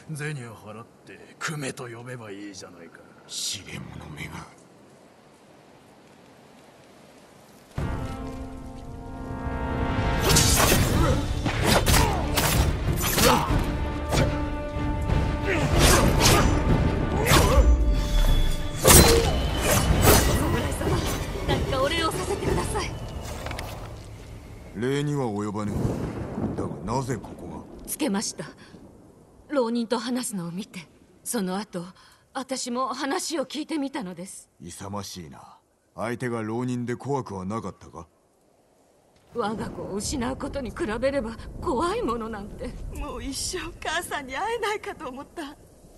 銭を払ってクメと呼べばいいじゃないか。 知れ者めが。礼には及ばぬ。だがなぜここが。 つけました。浪人と話すのを見て、その後私も話を聞いてみたのです。 勇ましいな。相手が浪人で怖くはなかったか。 我が子を失うことに比べれば怖いものなんて。 もう一生母さんに会えないかと思った。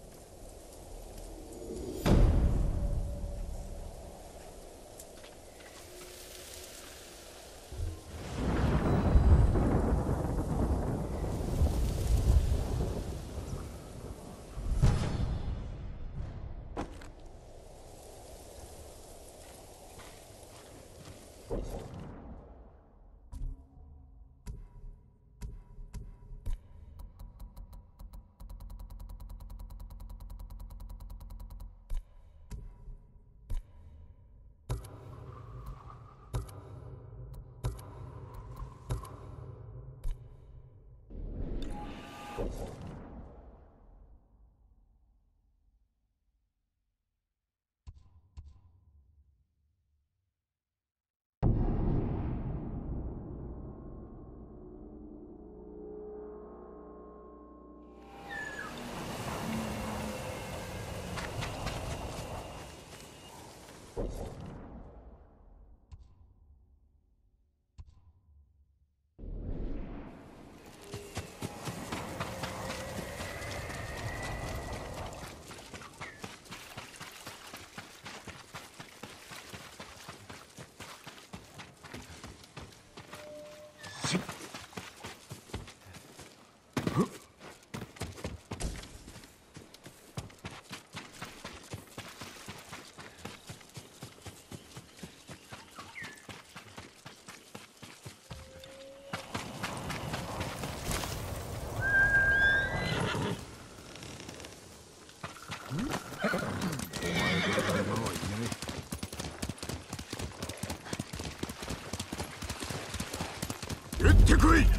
撃ってこい。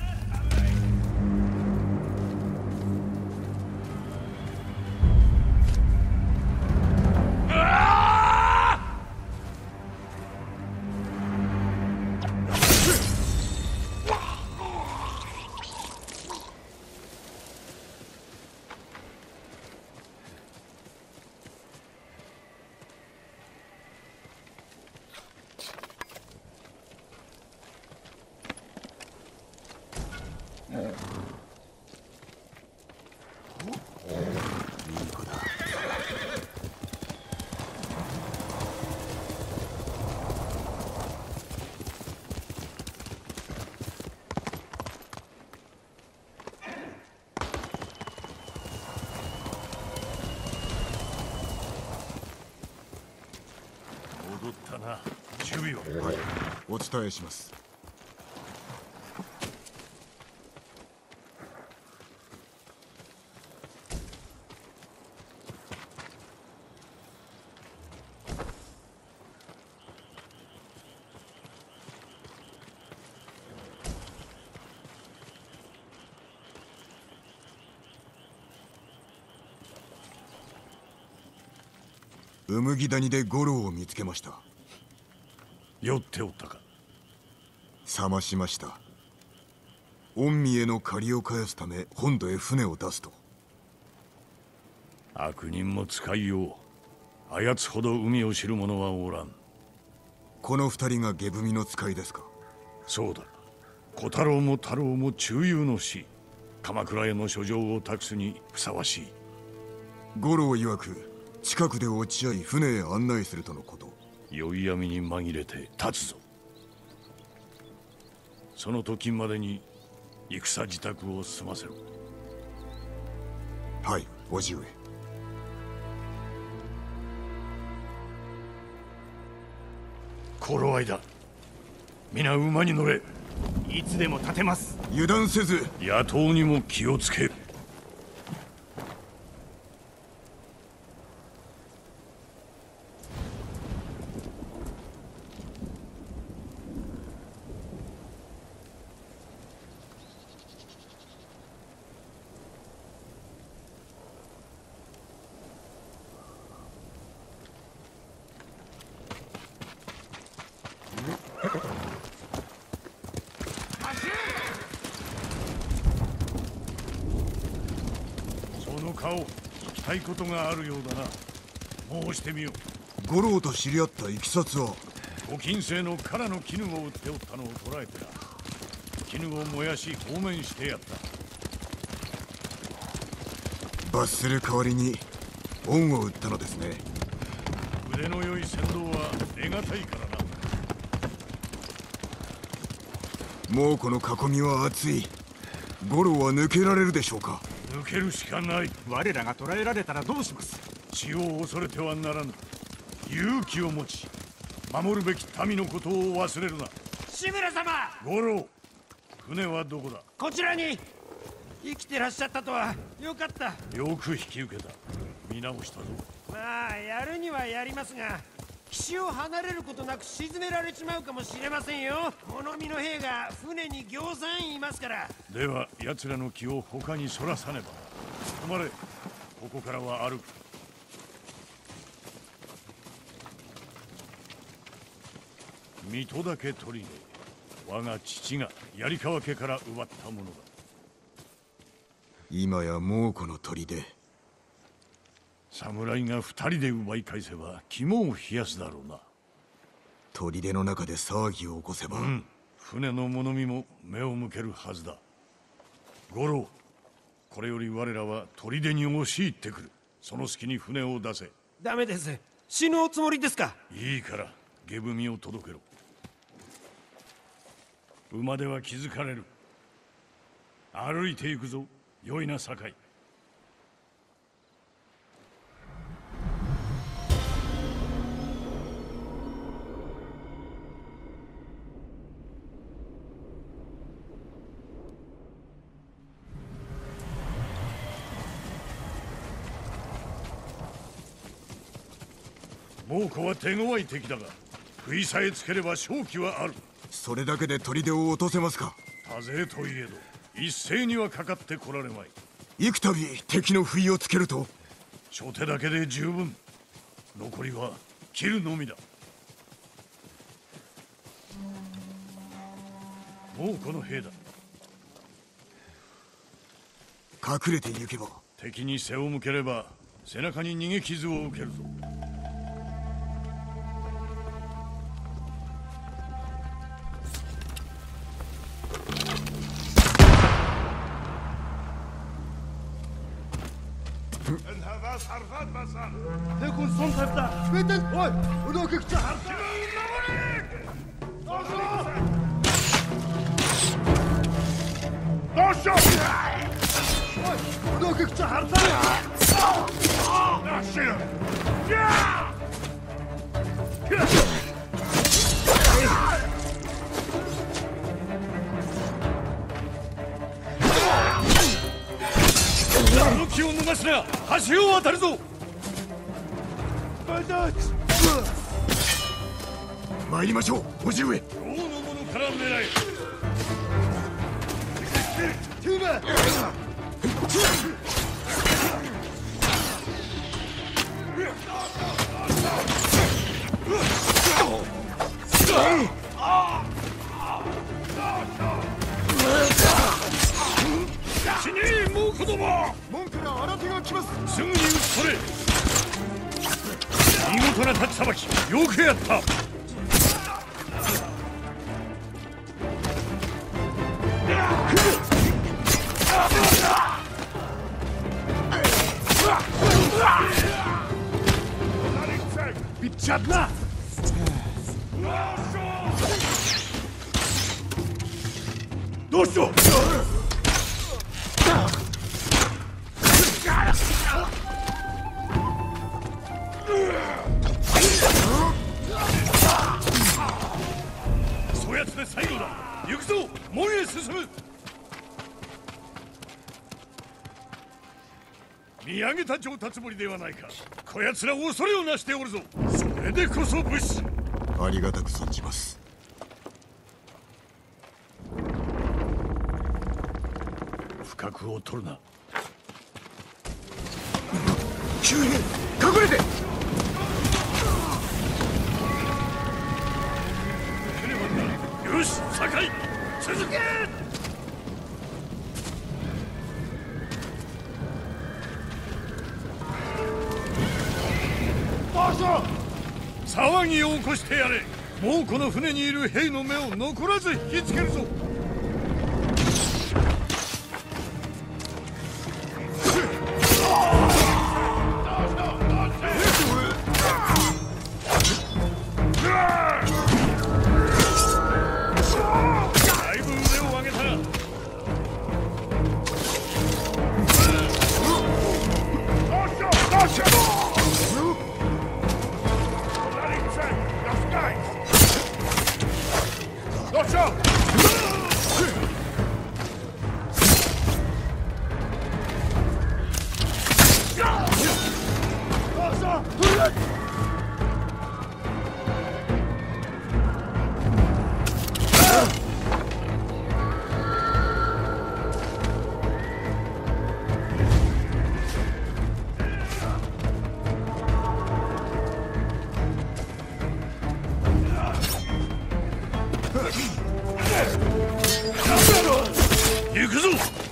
守備を。 はい、お伝えします。うむぎ谷で五郎を見つけました。 酔っておったか。 覚ましました。御身への借りを返すため本土へ船を出すと。 悪人も使いよう。あやつほど海を知る者はおらん。 この二人が下踏みの使いですか。 そうだ。小太郎も太郎も忠勇の死。鎌倉への書状を託すにふさわしい。 五郎曰く近くで落ち合い船へ案内するとのこと。 宵闇に紛れて立つぞ。その時までに戦支度を済ませろ。 はい、叔父上。 頃合いだ。皆馬に乗れ。 いつでも立てます。 油断せず。 野党にも気をつけ。 その顔、聞きたいことがあるようだな。申してみよう。 五郎と知り合ったいきさつは？ ご金星の殻の絹を売っておったのを捕らえてな。絹を燃やし放免してやった。 罰する代わりに恩を売ったのですね。 腕の良い船頭は得難いからな。 もうこの囲みは厚い。五郎は抜けられるでしょうか？ 抜けるしかない。 我らが捕らえられたらどうします？ 死を恐れてはならぬ。勇気を持ち守るべき民のことを忘れるな。 志村様、 五郎、船はどこだ？ こちらに。生きてらっしゃったとはよかった。 よく引き受けた。見直したぞ。 まあやるにはやりますが、岸を離れることなく沈められちまうかもしれませんよ。この身の兵が船にぎょうさんいますから。 では奴らの気を他にそらさねば。止まれ。ここからは歩く。水戸岳砦、我が父が槍川家から奪ったものだ。 今や猛虎の砦。 侍が二人で奪い返せば肝を冷やすだろうな。 砦の中で騒ぎを起こせば、 船の物見も目を向けるはずだ。五郎、これより我らは砦に押し入ってくる。その隙に船を出せ。 ダメです。死ぬおつもりですか？ いいから下踏みを届けろ。馬では気づかれる。歩いて行くぞ。よいな酒井。猛虎は手強い敵だが、食いさえつければ勝機はある。 それだけで砦を落とせますか？ 多勢といえど一斉にはかかってこられまい。 幾度敵の不意をつけると？ 初手だけで十分。残りは切るのみだ。もうこの兵だ。 隠れて行けば。 敵に背を向ければ背中に逃げ傷を受けるぞ。 تكون صنطة بيتن هاي ودوكك تحر ودوكك تحر 気を逃すな。橋を渡るぞ。 参りましょう、叔父上。 王の者から狙え。死ねえ、もう子供。 門から新手が来ます。 すぐに撃ち取れ。見事な立ちさばき、よくやった。Бедчадна! どうしよう。そやつで最後だ。行くぞ、門へ進む。見上げた上達ぶりではないか。こやつら恐れをなしておるぞ。それでこそ武士。 ありがたく存じます。 不覚を取るな。 急に隠れて。 よし、酒井、続け。 騒ぎを起こしてやれ。もうこの船にいる兵の目を残らず引きつけるぞ。行くぞ。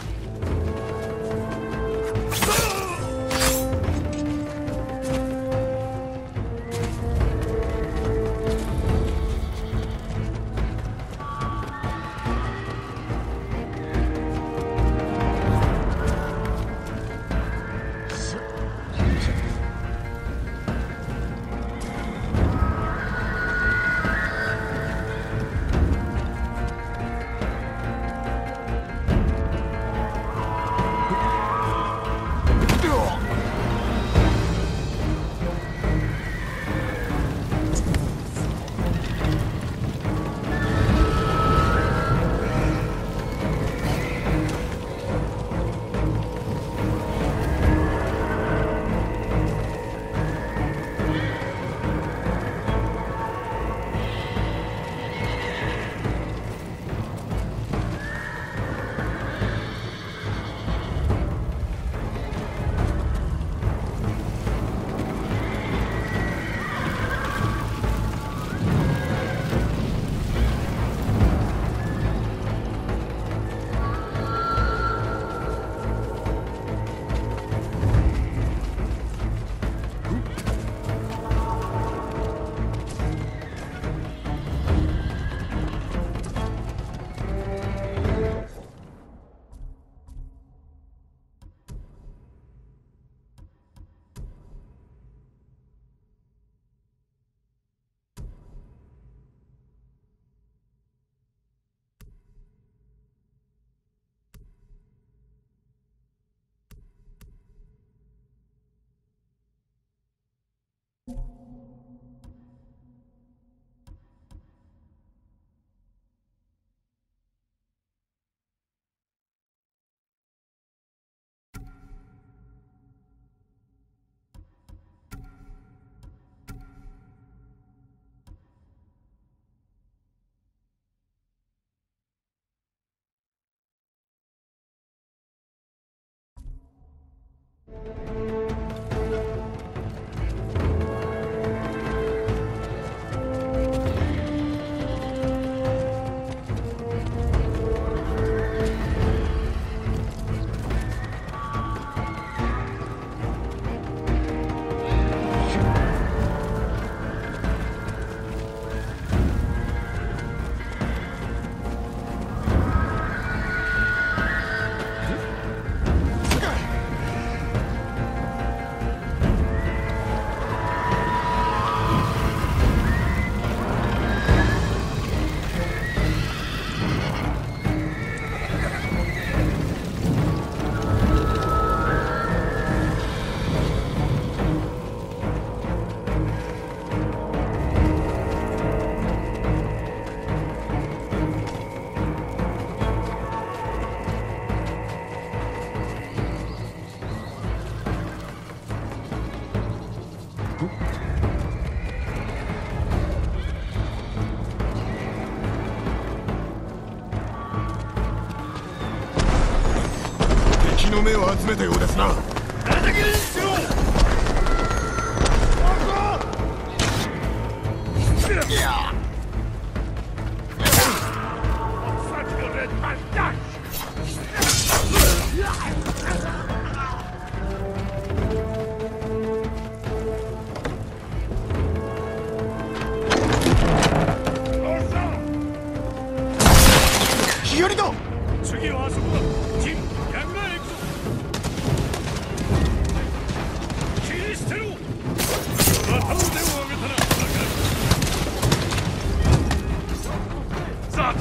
敵の目を集めたようですな。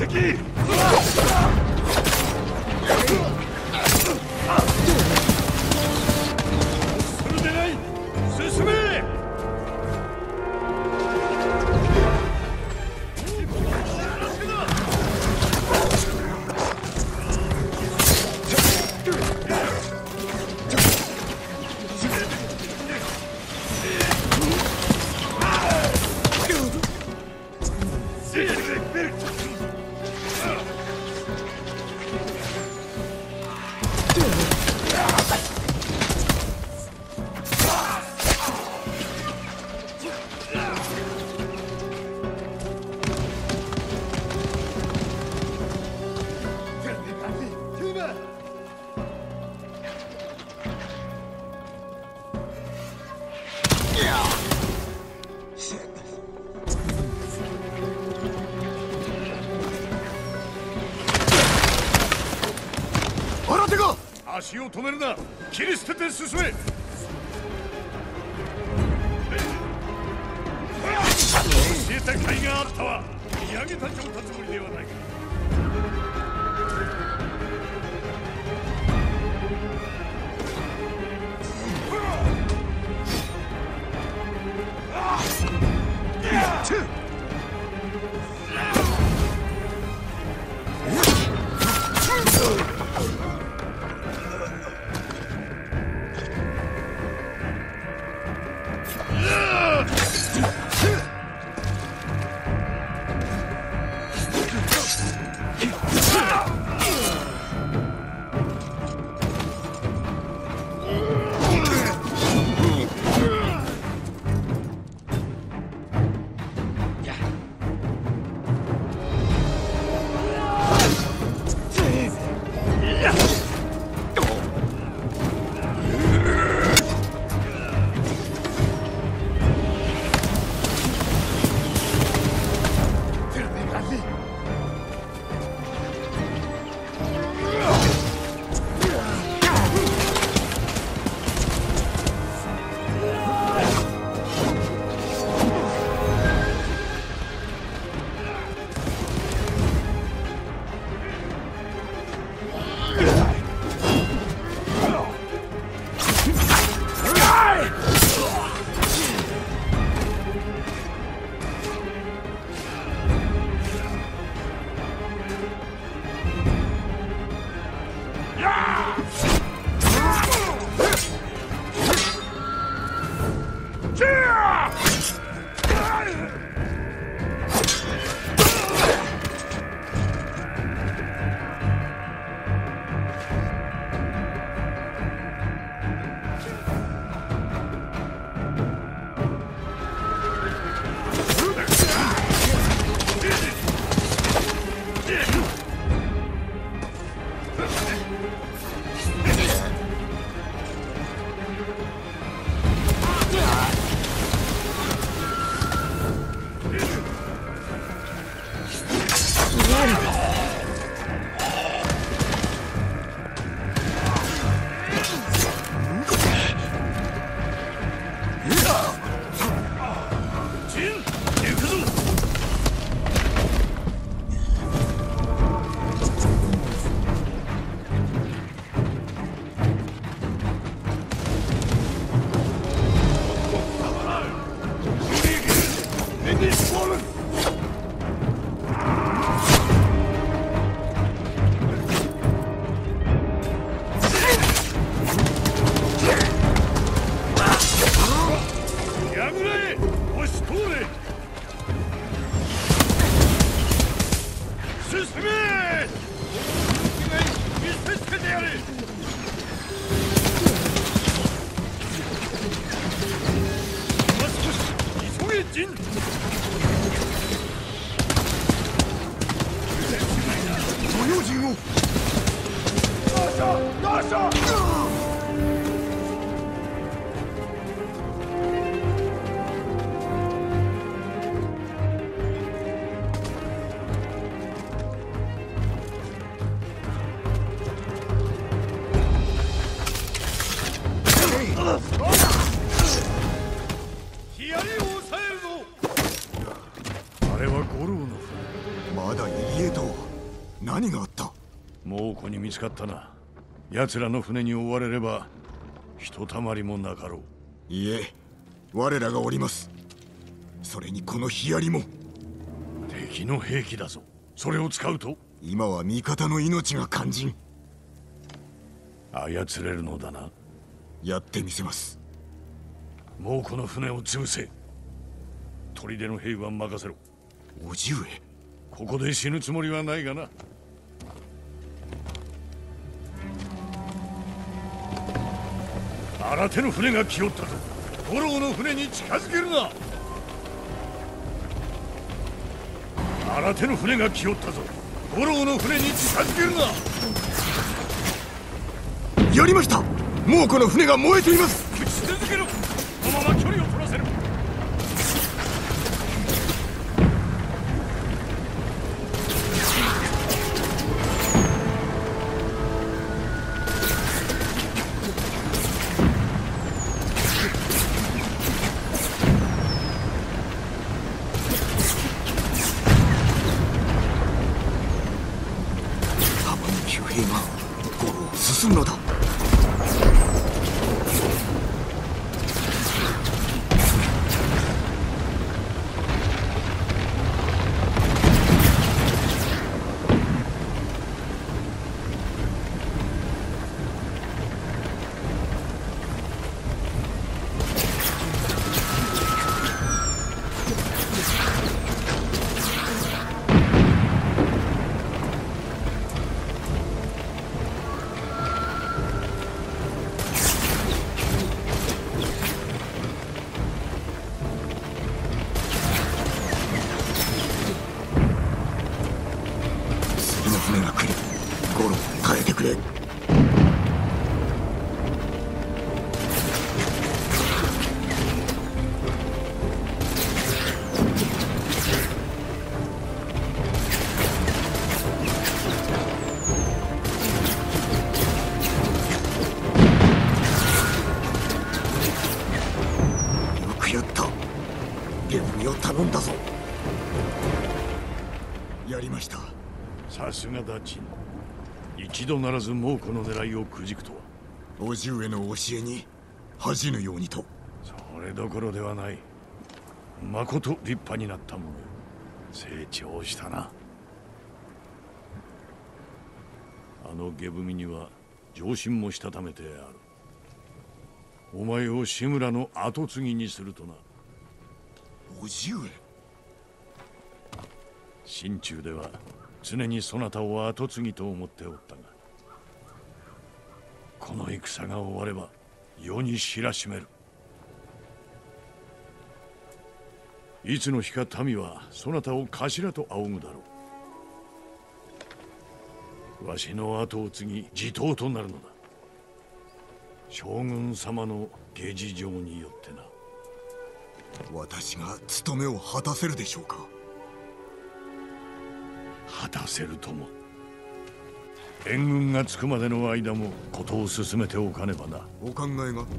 敵！それでない！進め！足を止めるな。切り捨てて進め。教えた甲斐があったわ。見上げた上達ぶりではないか。 何があった？ 猛虎に見つかったな。奴らの船に追われればひとたまりもなかろう。 いえ、我らがおります。それにこのヒアリも。 敵の兵器だぞ。それを使うと今は味方の命が肝心。 操れるのだな。 やってみせます。 もうこの船を潰せ。砦の兵は任せろ。 叔父上。 ここで死ぬつもりはないがな。新手の船が来よったぞ。五郎の船に近づけるな。新手の船が来よったぞ。五郎の船に近づけるな。 やりました。もうこの船が燃えています。 撃ち続けろ。このまま距離を取らせる。 浜の騎兵が五郎を進むのだ。次の船が来る。五郎、変えてくれ。よくやった。ゲフミを頼んだぞ。やりました。 さすがだチン。一度ならず猛虎の狙いをくじくとは。 叔父上の教えに恥じぬようにと。 それどころではない。まこと立派になったものよ。成長したな。あの下踏みには上心もしたためてある。お前を志村の跡継ぎにするとな。 叔父上。 心中では常にそなたを跡継ぎと思っておったが、この戦が終われば世に知らしめる。いつの日か民はそなたを頭と仰ぐだろう。わしの後を継ぎ地頭となるのだ。将軍様の下事情によってな。 私が務めを果たせるでしょうか。 果たせるとも。援軍が着くまでの間も事を進めておかねばな。 お考えが。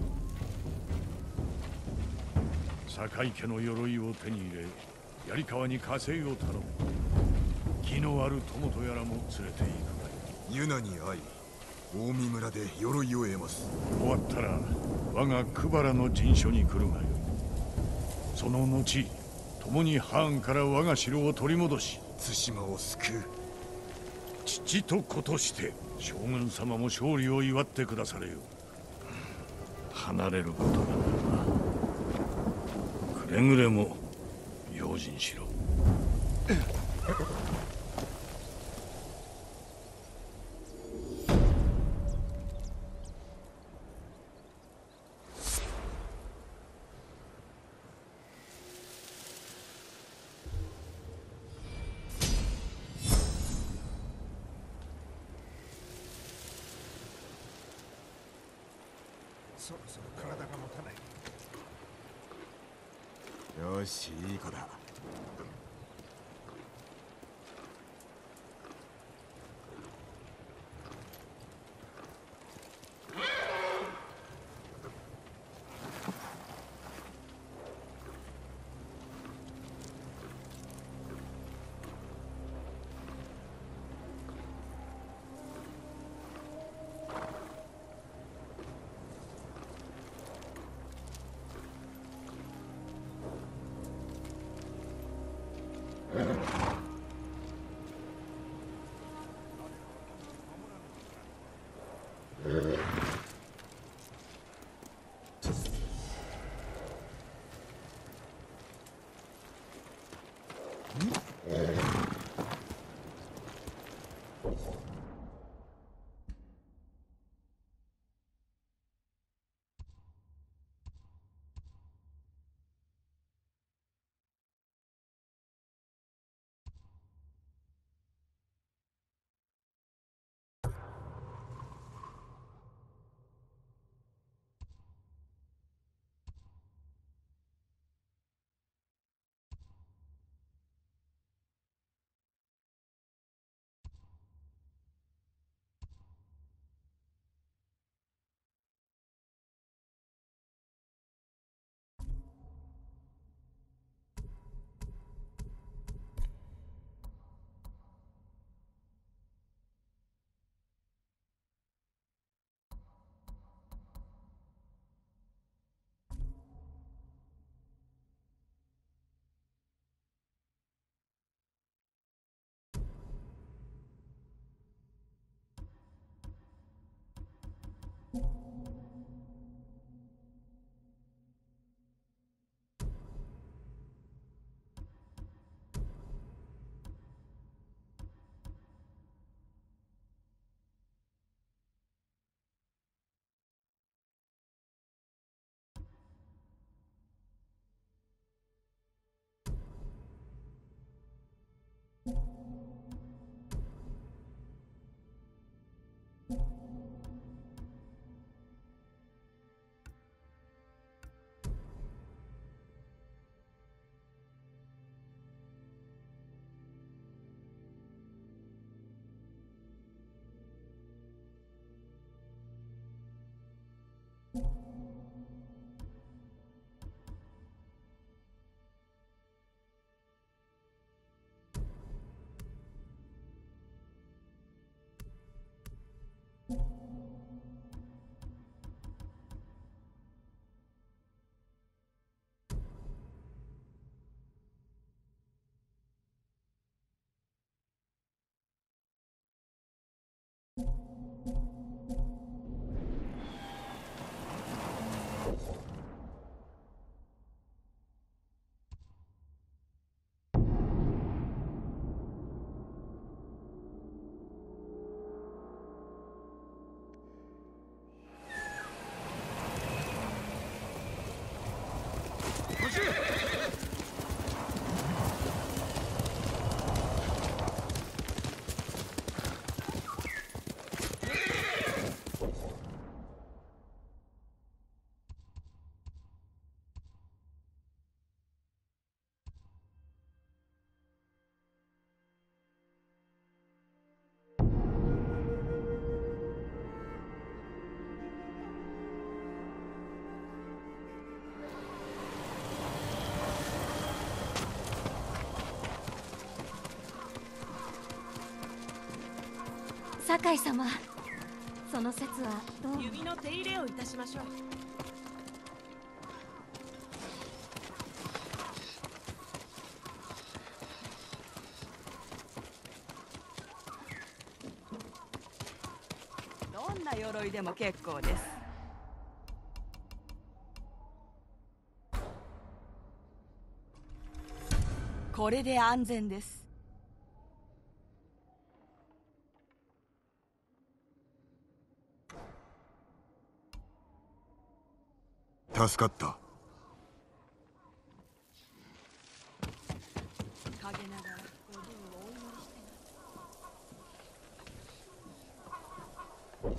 坂井家の鎧を手に入れ、槍川に加勢を頼む。気のある友とやらも連れて行くがいい。 ユナに会い、大見村で鎧を得ます。 終わったら我が久原の陣所に来るがよい。その後共に藩から我が城を取り戻し、 対馬を救う。 父と子として将軍様も勝利を祝ってくだされよ。離れることがなるな。くれぐれも用心しろ。 そろそろ体が持たない。 よし、いい子だ。 酒井様、その説はどう？ 指の手入れをいたしましょう。どんな鎧でも結構です。これで安全です。 助かった。 陰ながらお竜をお祈りしてます。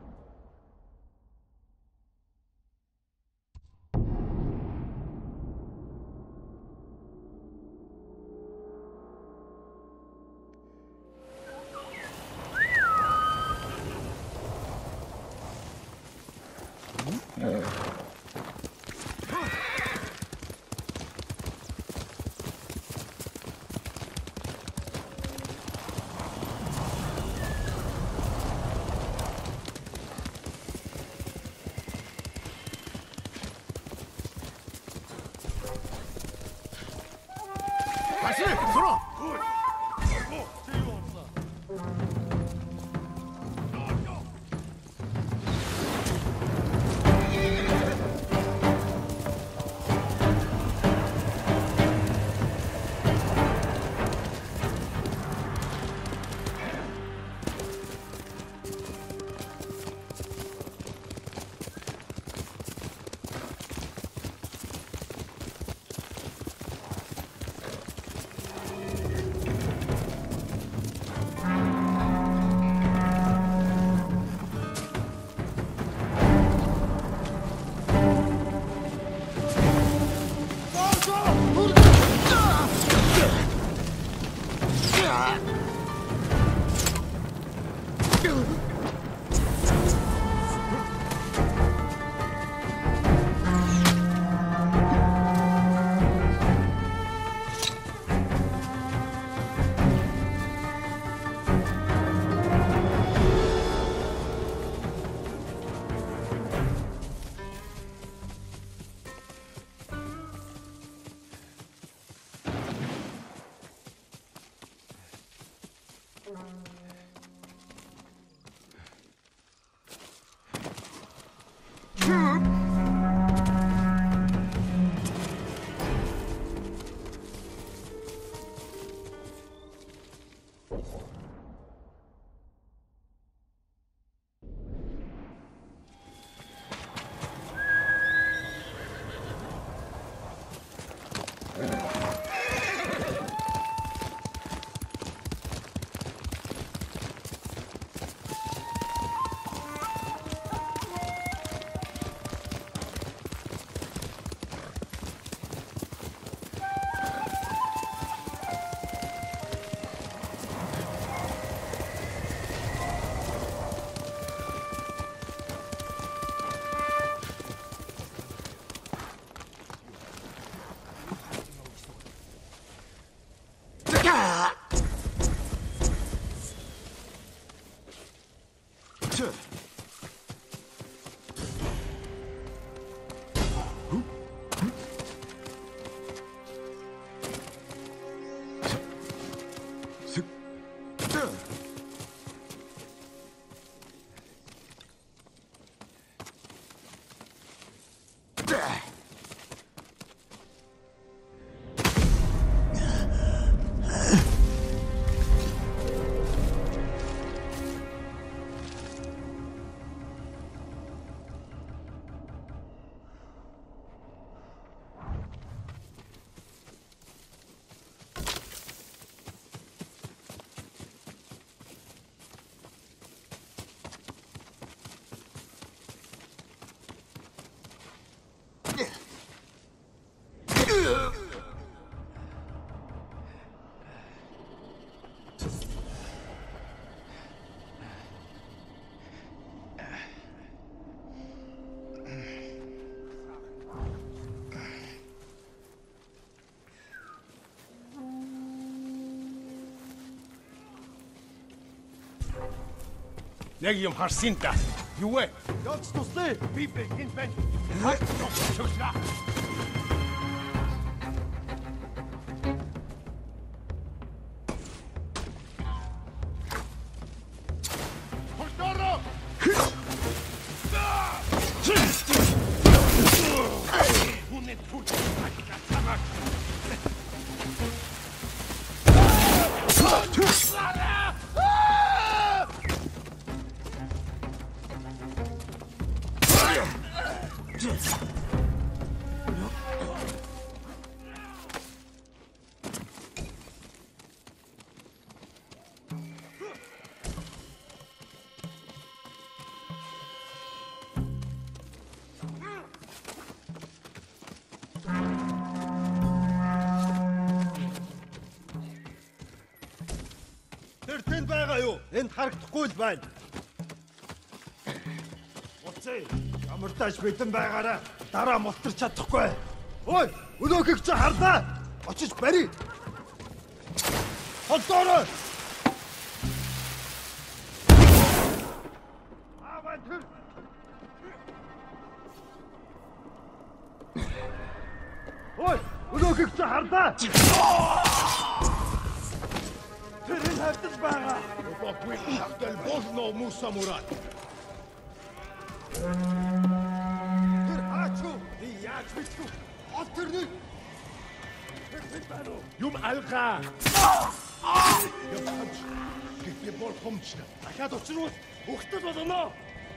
走れ、そら。 Нэг юм харсан та. Юу вэ? Ягч туслаа. Би энд байна. Шүгшраа. Тэнд байгаа юу? Энд харагдахгүй л байна. Уцаа, ямартааш битэн байгаараа дараа мултарч чадахгүй. Ой, өнөөхийг чи харлаа. Очиж барь. Холдоорой. Аваа тэр. Ой, өнөөхийг чи харлаа. Тэрэн хавтаж байгаа. Бопгүй хавтал болно Муса Мурат. Тэр хаачуу? Би яаж мэдв? Ол тэрний. Юм алга. Явж. Гэвч бол хомч. Дахиад учруул. Ухтад болно.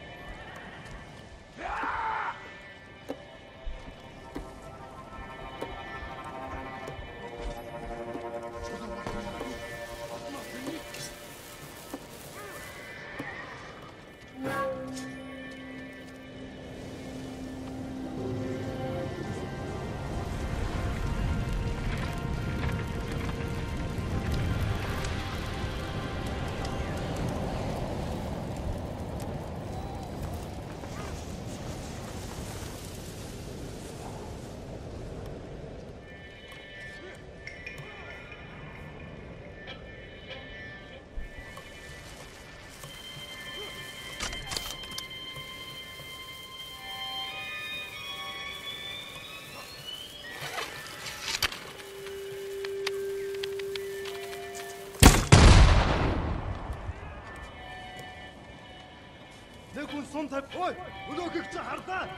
Нэг хүн сум тав. Ой, өнөөхийг чи харлаа.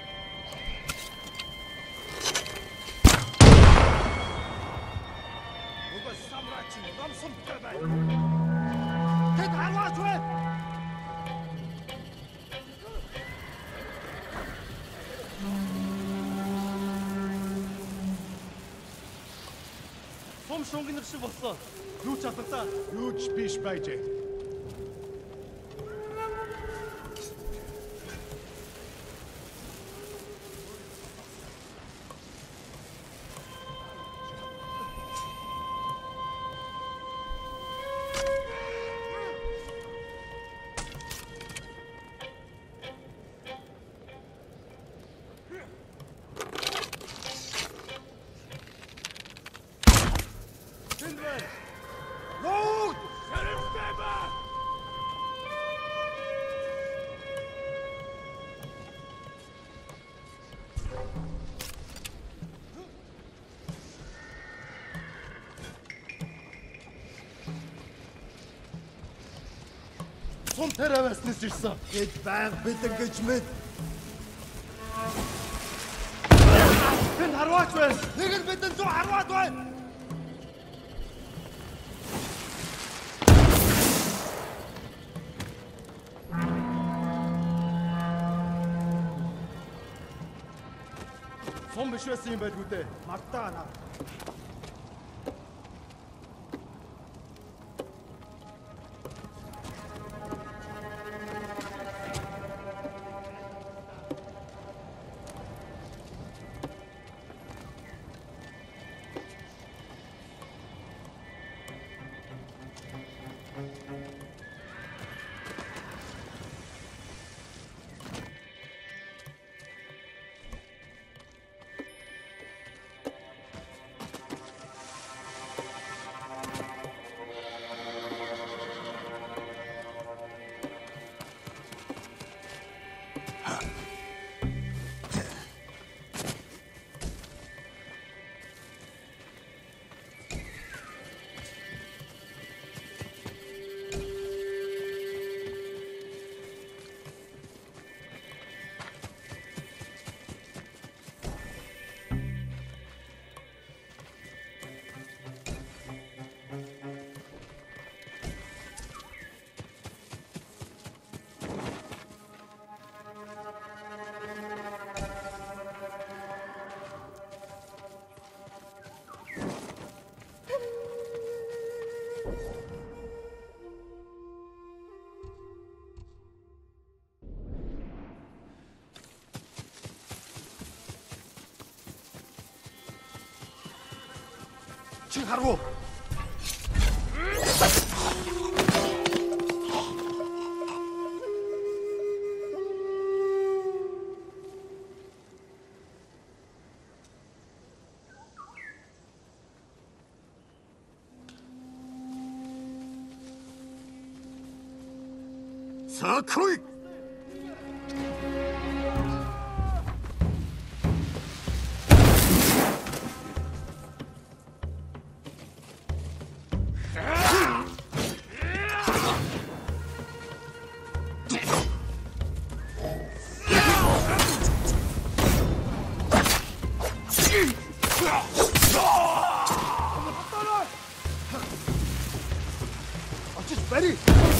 Уга самраач ном сумтай бай. Тэд харваач вэ? Сум шунгинэр шиг болсон. Юу ч алгадаа. Юу ч биш байжээ. Луут! Сум тараваснаас ирсэн. Гэт байг битэн гэж мэд. Хэн харваач байна? Нэг л битэн зүү харваад байна. Сум биш байсан юм байлгүй дээ. Мартаа наа. чин харгу. さあ来い。 Очиж барь.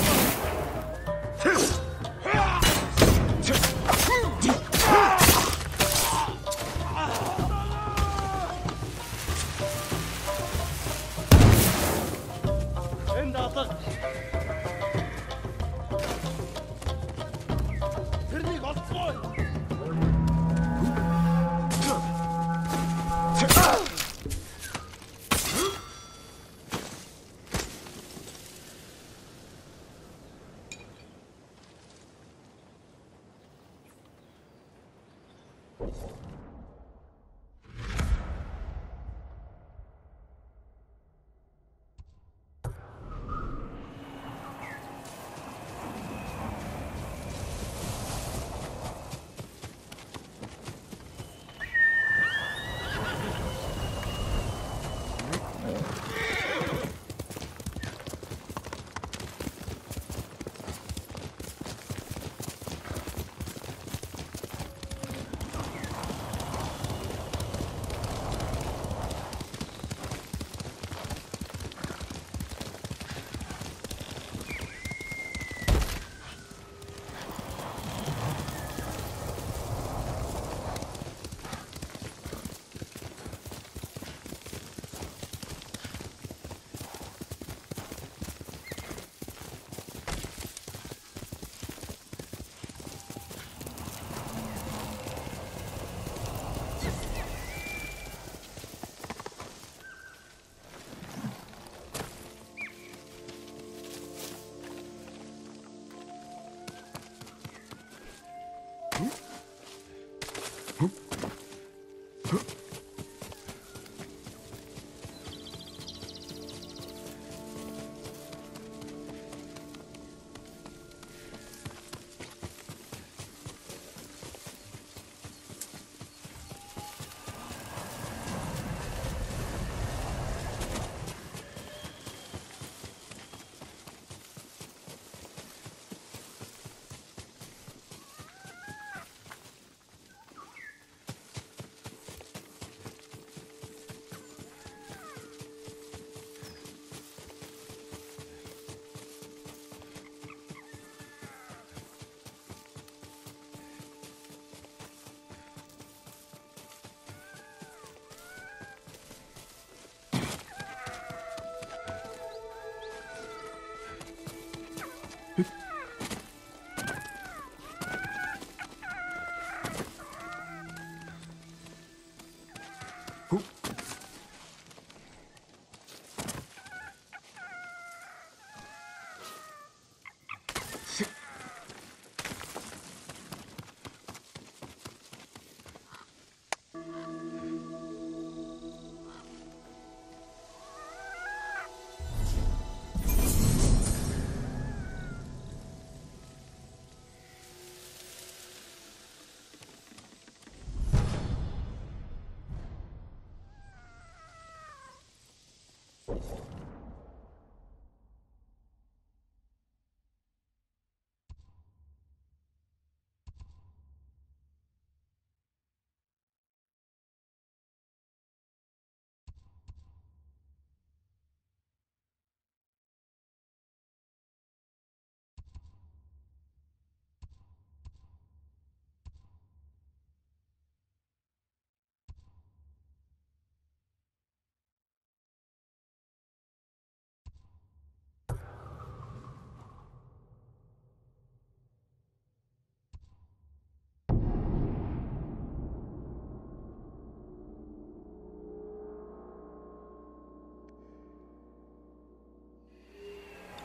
Энд алга. Тэрнийг олцгоо.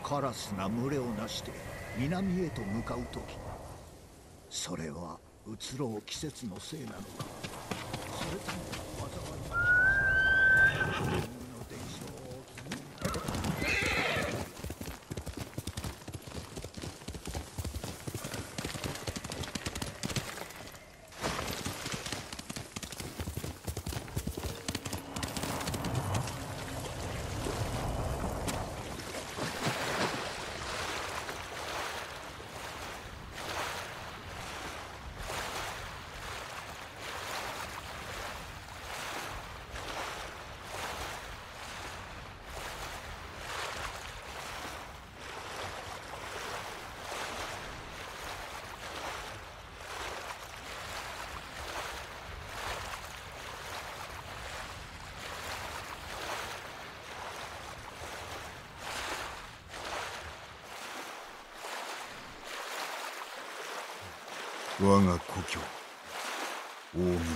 カラスが群れをなして南へと向かう時、それは移ろう季節のせいなのか、それとも災いの伝承を我が故郷大耳村。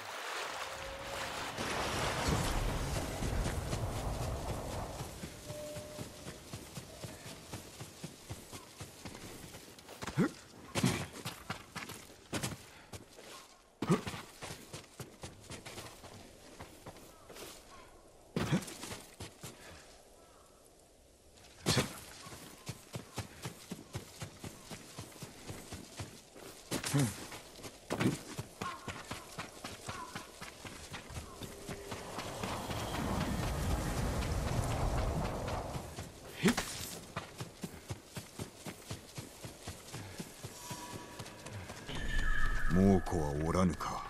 猛虎はおらぬか。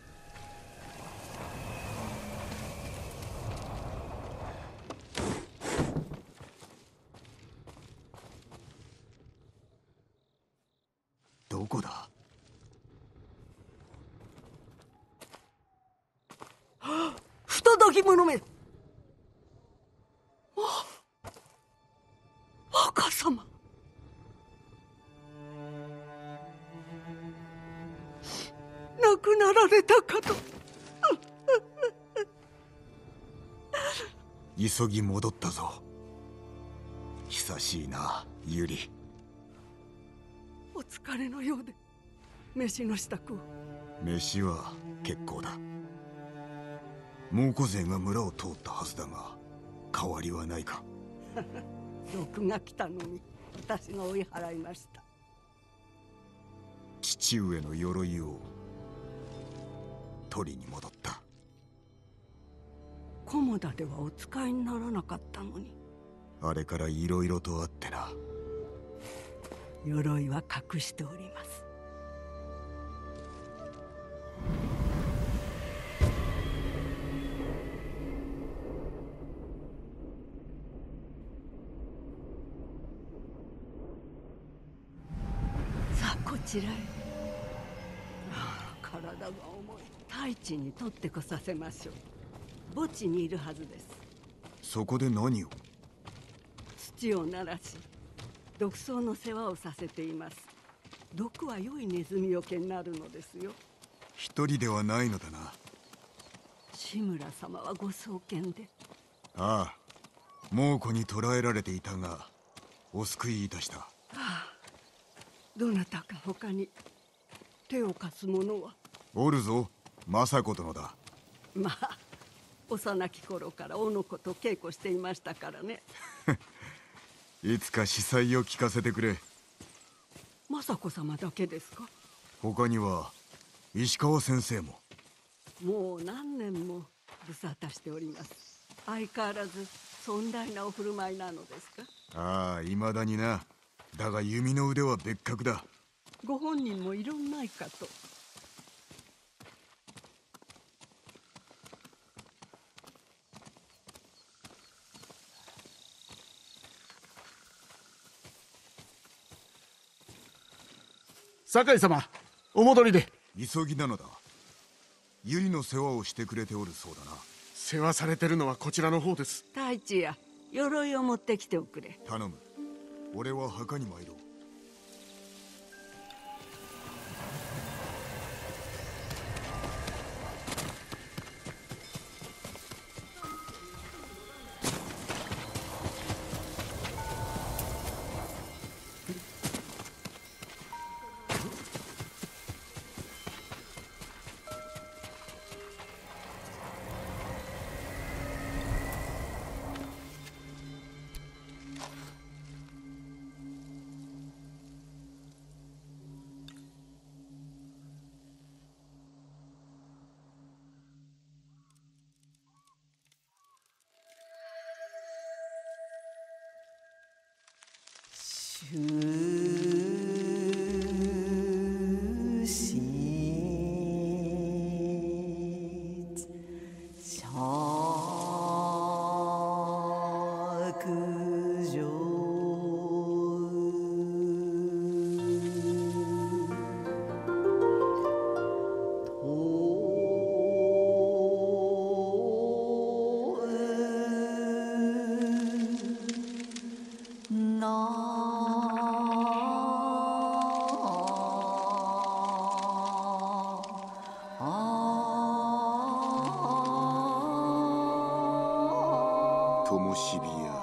どこだ。 不届き者め。若様。亡くなられたかと。 急ぎ戻ったぞ。久しいな、ユリ。 お疲れのようで飯の支度を。 飯は結構だ。猛虎勢が村を通ったはずだが変わりはないか。 毒が来たのに私が追い払いました。 父上の鎧を取りに戻った。 菰田ではお使いにならなかったのに。 あれからいろいろとあってな。 鎧は隠しております。さあこちらへ。体が重い。太一に取ってこさせましょう。墓地にいるはずです。 そこで何を。 土を鳴らし毒草の世話をさせています。毒は良いネズミよけになるのですよ。 一人ではないのだな。 志村様はご創建で。 ああ、猛虎に捕らえられていたがお救いいたした。 どなたか他に手を貸す者は。 おるぞ、政子殿だ。 まあ幼き頃からおの子と稽古していましたからね。 いつか司祭を聞かせてくれ。 政子様だけですか。 他には石川先生も。 もう何年も無沙汰しております。相変わらず尊大なお振る舞いなのですか。 ああ、未だにな。だが弓の腕は別格だ。 ご本人もいろんないかと。 酒井様、お戻りで。 急ぎなのだ。百合の世話をしてくれておるそうだな。 世話されてるのはこちらの方です。 太一や鎧を持ってきておくれ。 頼む。俺は墓に参ろう。 灯火や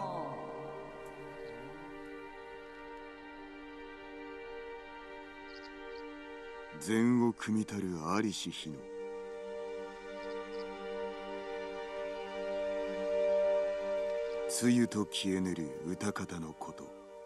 善を汲みたるありし日の梅雨と消えぬる歌方のこと。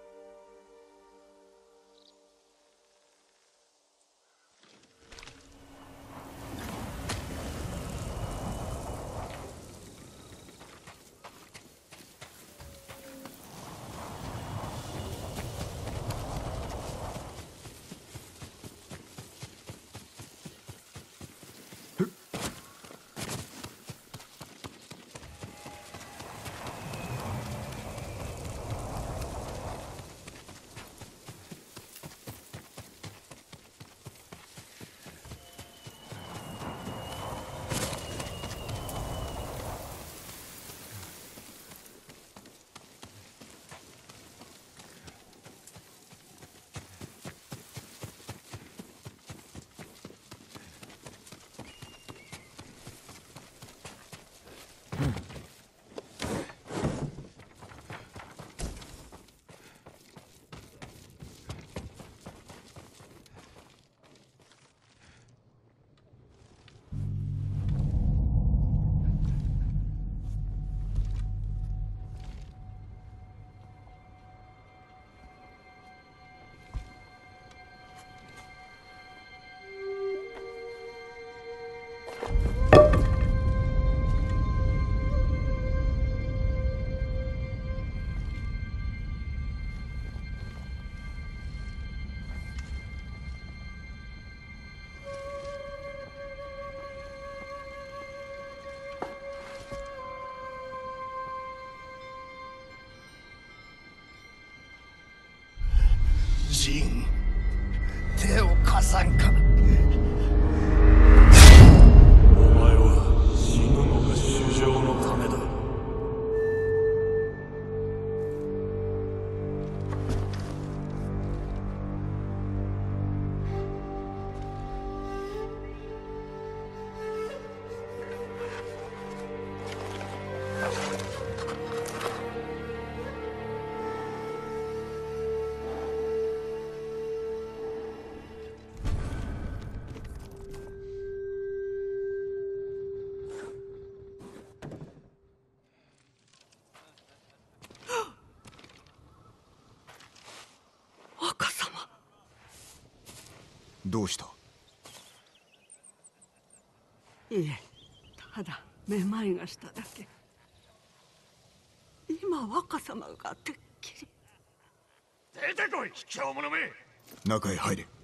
ジン、手を貸さんか。 お前は死ぬのが主情のためだ。 どうした？ いえ、ただめまいがしただけ。今若様がてっきり。 出てこい、卑怯者め。 中へ入れ。